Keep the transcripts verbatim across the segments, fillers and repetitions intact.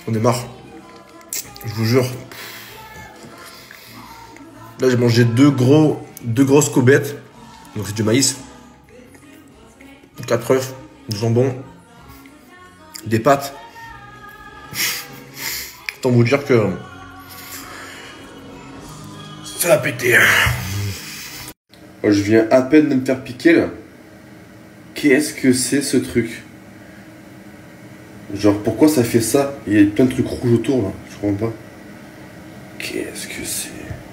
On est marre. Je vous jure. Là, j'ai mangé deux gros, deux grosses cobettes. Donc, c'est du maïs. Quatre œufs, du jambon, des pâtes. Autant vous dire que ça va péter. Je viens à peine de me faire piquer là. Qu'est-ce que c'est ce truc? Genre pourquoi ça fait ça? Il y a plein de trucs rouges autour là, je comprends pas. Qu'est-ce que c'est?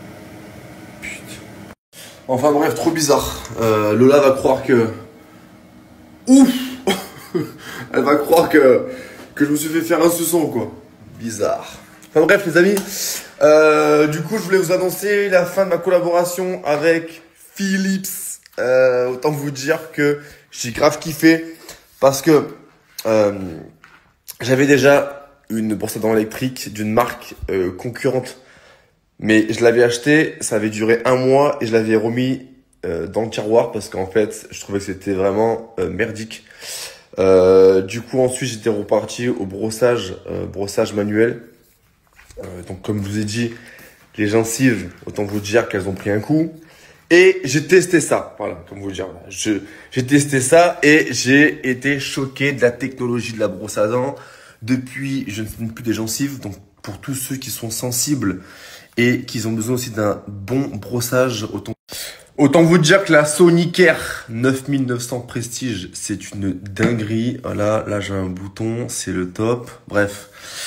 Putain. Enfin bref, trop bizarre. Euh, Lola va croire que... Ouf. Elle va croire que, que je me suis fait faire un suçon quoi. Bizarre. Enfin bref les amis, euh, du coup je voulais vous annoncer la fin de ma collaboration avec Philips. Euh, autant vous dire que j'ai grave kiffé parce que euh, j'avais déjà une brosse à dents électrique d'une marque euh, concurrente. Mais je l'avais acheté, ça avait duré un mois et je l'avais remis euh, dans le tiroir parce qu'en fait je trouvais que c'était vraiment euh, merdique. Euh, du coup ensuite j'étais reparti au brossage, euh, brossage manuel. Euh, donc comme je vous ai dit, les gencives, autant vous dire qu'elles ont pris un coup. Et j'ai testé ça, voilà, comme vous dire. Je, j'ai testé ça et j'ai été choqué de la technologie de la brosse à dents. Depuis, je ne suis plus des gencives. Donc pour tous ceux qui sont sensibles et qui ont besoin aussi d'un bon brossage, autant, autant vous dire que la Sonicare neuf mille neuf cents Prestige, c'est une dinguerie. Voilà, là j'ai un bouton, c'est le top. Bref.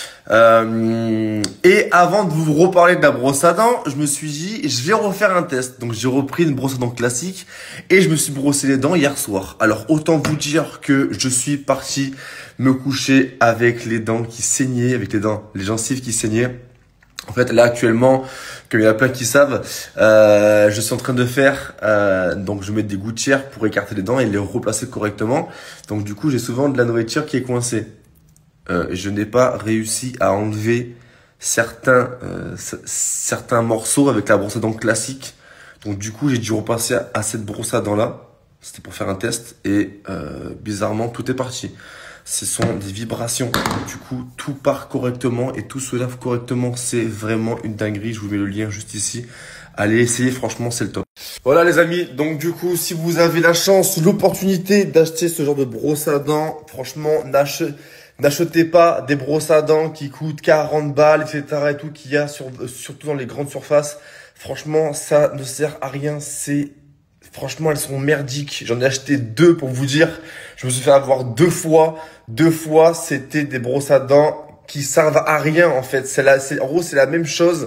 Euh, et avant de vous reparler de la brosse à dents, je me suis dit, je vais refaire un test. Donc j'ai repris une brosse à dents classique et je me suis brossé les dents hier soir. Alors autant vous dire que je suis parti me coucher avec les dents qui saignaient, avec les dents, les gencives qui saignaient. En fait, là actuellement, comme il y en a plein qui savent, euh, je suis en train de faire, euh, donc je mets des gouttières pour écarter les dents et les replacer correctement. Donc du coup, j'ai souvent de la nourriture qui est coincée. Euh, je n'ai pas réussi à enlever certains euh, certains morceaux avec la brosse à dents classique. Donc du coup, j'ai dû repasser à, à cette brosse à dents là. C'était pour faire un test et euh, bizarrement, tout est parti. Ce sont des vibrations. Du coup, tout part correctement et tout se lave correctement. C'est vraiment une dinguerie. Je vous mets le lien juste ici. Allez essayer, franchement, c'est le top. Voilà les amis, donc du coup, si vous avez la chance, l'opportunité d'acheter ce genre de brosse à dents, franchement, n'achetez N'achetez pas des brosses à dents qui coûtent quarante balles, et cetera et tout, qu'il y a sur, surtout dans les grandes surfaces. Franchement, ça ne sert à rien. C'est, franchement, elles sont merdiques. J'en ai acheté deux pour vous dire. Je me suis fait avoir deux fois. Deux fois, c'était des brosses à dents qui servent à rien, en fait. C'est la, c'est, en gros, c'est la même chose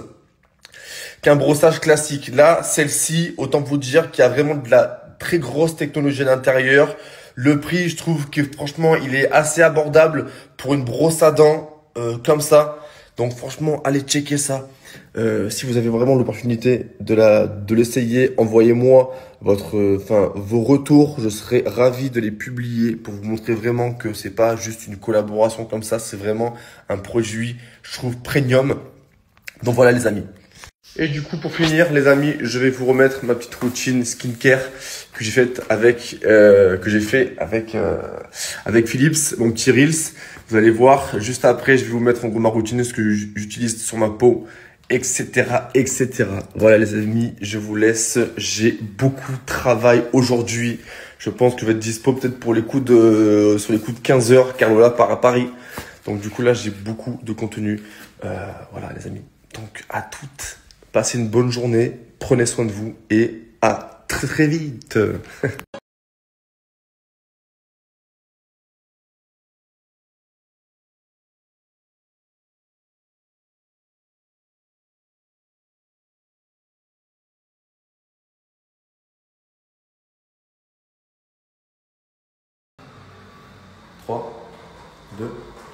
qu'un brossage classique. Là, celle-ci, autant vous dire qu'il y a vraiment de la très grosse technologie à l'intérieur. Le prix, je trouve que franchement, il est assez abordable pour une brosse à dents euh, comme ça. Donc franchement, allez checker ça. Euh, si vous avez vraiment l'opportunité de la de l'essayer, envoyez-moi votre, enfin euh, vos retours. Je serai ravi de les publier pour vous montrer vraiment que c'est pas juste une collaboration comme ça. C'est vraiment un produit, je trouve, premium. Donc voilà les amis. Et du coup, pour finir, les amis, je vais vous remettre ma petite routine skincare que j'ai faite avec, euh, que j'ai fait avec, euh, avec Philips, mon petit Reels. Vous allez voir, juste après, je vais vous mettre en gros ma routine, ce que j'utilise sur ma peau, et cetera, et cetera. Voilà, les amis, je vous laisse. J'ai beaucoup de travail aujourd'hui. Je pense que je vais être dispo peut-être pour les coups de, sur les coups de quinze heures, car Lola part à Paris. Donc, du coup, là, j'ai beaucoup de contenu. Euh, voilà, les amis. Donc, à toutes. Passez une bonne journée, prenez soin de vous et à très très vite. trois, deux,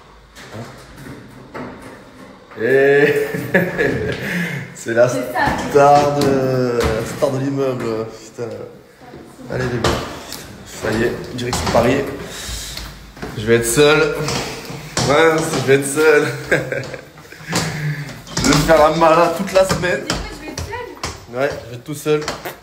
un. Et c'est la star de, la star de l'immeuble. Putain. Allez les gars. Ça y est, direction Paris. Je vais être seul. Ouais, je vais être seul. Je vais me faire la malade toute la semaine. Ouais, je vais être tout seul.